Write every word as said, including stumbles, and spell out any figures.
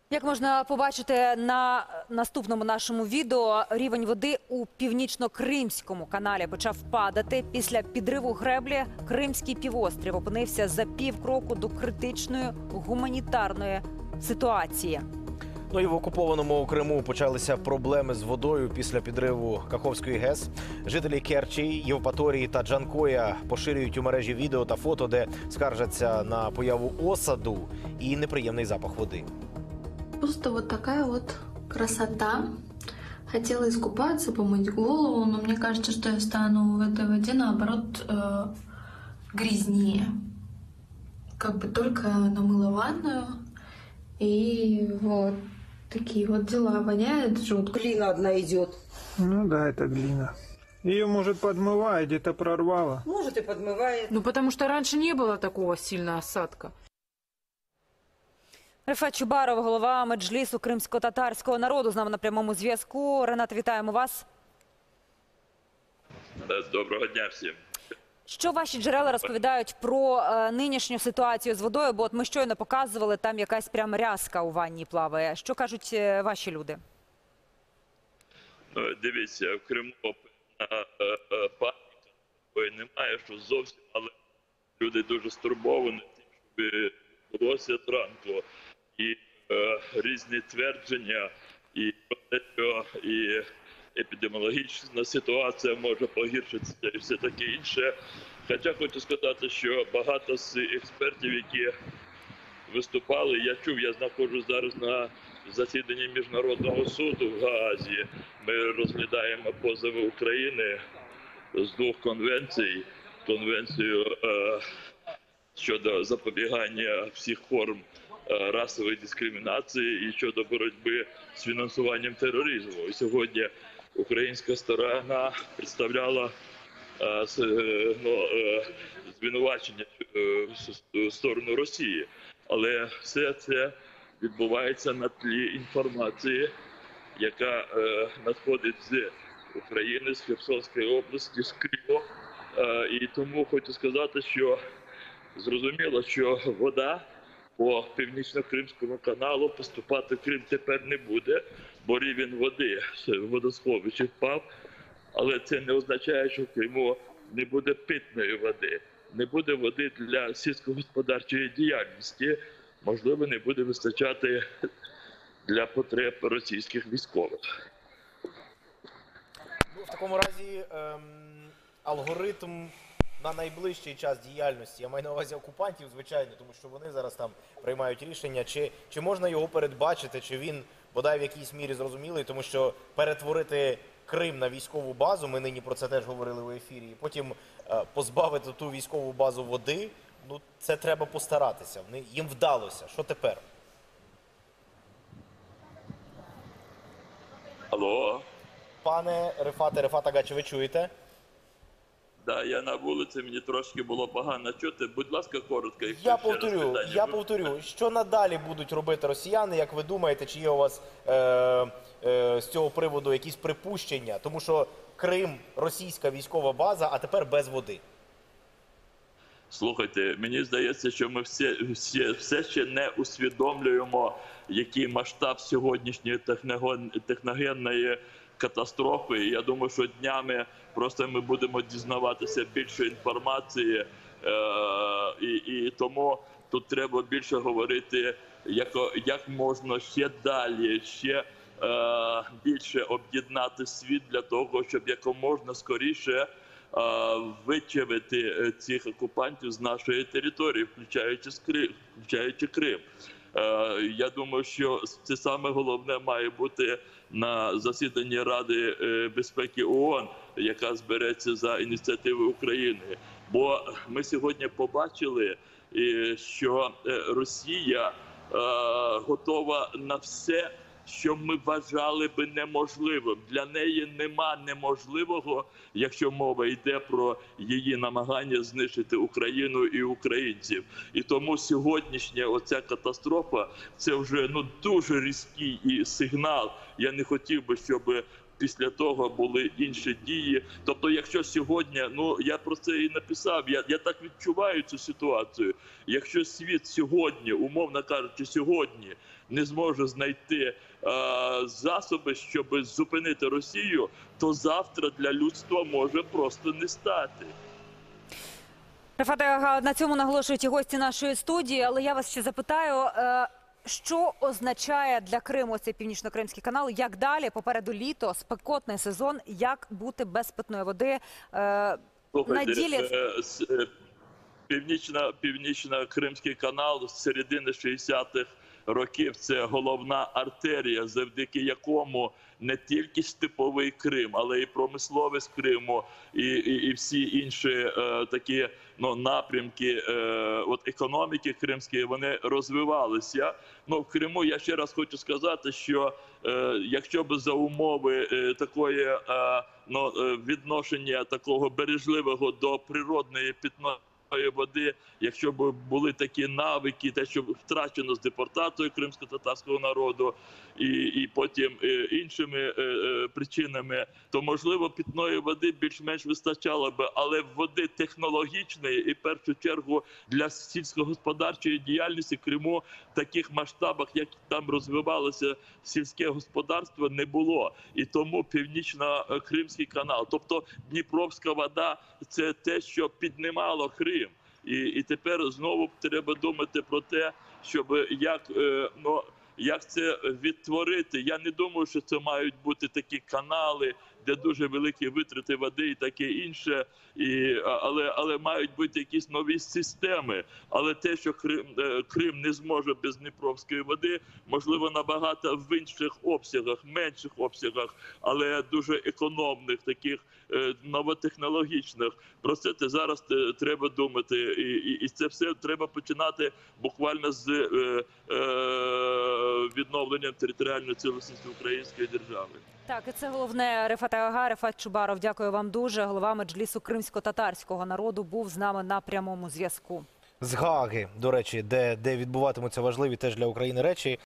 Як можна побачити на наступному нашому відео, рівень води у північно-кримському каналі почав падати. Після підриву греблі Кримський півострів опинився за півкроку до критичної гуманітарної ситуації. Ну і в окупованому Криму почалися проблеми з водою після підриву Каховської ГЕС. Жителі Керчі, Євпаторії та Джанкоя поширюють у мережі відео та фото, де скаржаться на появу осаду і неприємний запах води. Просто вот такая вот красота. Хотела искупаться, помыть голову, но мне кажется, что я стану в этой воде, наоборот, э, грязнее. Как бы только намыла ванную, и вот такие вот дела. Воняет жутко. Глина одна идет. Ну да, это глина. Ее, может, подмывает, где-то прорвало. Может и подмывает. Ну, потому что раньше не было такого сильного осадка. Рефат Чубаров, голова Меджлісу кримсько-татарського народу, з нами на прямому зв'язку. Рената, вітаємо вас. Доброго дня всім. Що ваші джерела розповідають про е, нинішню ситуацію з водою? Бо от ми щойно показували, там якась прям рязка у ванні плаває. Що кажуть е, ваші люди? Ну, дивіться, в Криму паніки немає, що зовсім, але люди дуже стурбовані тим, щоб булося зранку. І е, різні твердження, і про те, що і епідеміологічна ситуація може погіршитися і все таке інше. Хоча хочу сказати, що багато з експертів, які виступали, я чув, я знаходжусь зараз на засіданні Міжнародного суду в Гаазі. Ми розглядаємо позови України з двох конвенцій. Конвенцію е, щодо запобігання всіх форм е, расової дискримінації і щодо боротьби з фінансуванням тероризму. І сьогодні українська сторона представляла е, ну, е, звинувачення е, в сторону Росії. Але все це відбувається на тлі інформації, яка е, надходить з України, з Херсонської області, з Криму. Е, і тому хочу сказати, що зрозуміло, що вода по Північно-Кримському каналу поступати в Крим тепер не буде, бо рівень води в водосховищі впав. Але це не означає, що в Криму не буде питної води, не буде води для сільськогосподарчої діяльності, можливо, не буде вистачати для потреб російських військових. Ну, в такому разі ем, алгоритм на найближчий час діяльності, я маю на увазі окупантів, звичайно, тому що вони зараз там приймають рішення, чи, чи можна його передбачити, чи він бодай в якійсь мірі зрозумілий, тому що перетворити Крим на військову базу, ми нині про це теж говорили в ефірі, і потім е, позбавити ту військову базу води, ну це треба постаратися. Вони, їм вдалося. Що тепер? Алло? Пане Рефате, Рефат Ага, чи ви чуєте? Да, я на вулиці, мені трошки було погано чути. Будь ласка, коротко. Я ще раз повторю, питання. я повторю, що надалі будуть робити росіяни, як ви думаєте, чи є у вас е, е, з цього приводу якісь припущення? Тому що Крим – російська військова база, а тепер без води. Слухайте, мені здається, що ми всі, всі, все ще не усвідомлюємо, який масштаб сьогоднішньої техногенної катастрофи. І я думаю, що днями просто ми будемо дізнаватися більше інформації. Е і, і тому тут треба більше говорити, як, як можна ще далі, ще е більше об'єднати світ для того, щоб якомога скоріше вичавити цих окупантів з нашої території, включаючи Крим. Включаючи Крим. Я думаю, що це саме головне має бути на засіданні Ради безпеки ООН, яка збереться за ініціативи України. Бо ми сьогодні побачили, що Росія готова на все, що ми вважали би неможливим. Для неї нема неможливого, якщо мова йде про її намагання знищити Україну і українців. І тому сьогоднішня оця катастрофа – це вже ну, дуже різкий і сигнал. Я не хотів би, щоб після того були інші дії. Тобто, якщо сьогодні, ну я про це і написав, я, я так відчуваю цю ситуацію. Якщо світ сьогодні, умовно кажучи, сьогодні не зможе знайти е, засоби, щоб зупинити Росію, то завтра для людства може просто не стати. Рефате Ага, на цьому наголошують і гості нашої студії, але я вас ще запитаю, е, що означає для Криму цей Північно-Кримський канал, як далі, попереду літо, спекотний сезон, як бути без питної води е, на ділі? Е, с- е, Північна, Північно-Кримський канал з середини шістдесятих років – це головна артерія, завдяки якому не тільки степовий Крим, але і промисловість Криму, і, і, і всі інші е, такі ну, напрямки е, от економіки кримської, вони розвивалися. Ну, в Криму, я ще раз хочу сказати, що е, якщо б за умови е, такої е, ну, е, відношення такого бережливого до природної питної води, якщо б були такі навики, те, що втрачено з депортацією кримсько-татарського народу і, і потім е, іншими е, е, причинами, то, можливо, питної води більш-менш вистачало б, але води технологічної і, в першу чергу, для сільськогосподарчої діяльності Криму в таких масштабах, як там розвивалося сільське господарство, не було. І тому Північно-Кримський канал, тобто Дніпровська вода – це те, що піднімало Крим. І, і тепер знову треба думати про те, щоб як, е, ну, як це відтворити. Я не думаю, що це мають бути такі канали, де дуже великі витрати води і таке інше, і, але, але мають бути якісь нові системи. Але те, що Крим, е, Крим не зможе без Дніпровської води, можливо, набагато в інших обсягах, менших обсягах, але дуже економних, таких е, новотехнологічних. Про це те зараз е, треба думати. І, і, і це все треба починати буквально з е, е, відновленням територіальної цілісності української держави. Так, і це головне. Рефате Ага, Рефат Чубаров, дякую вам дуже. Голова Меджлісу кримсько-татарського народу був з нами на прямому зв'язку. З Гааги, до речі, де, де відбуватимуться важливі теж для України речі.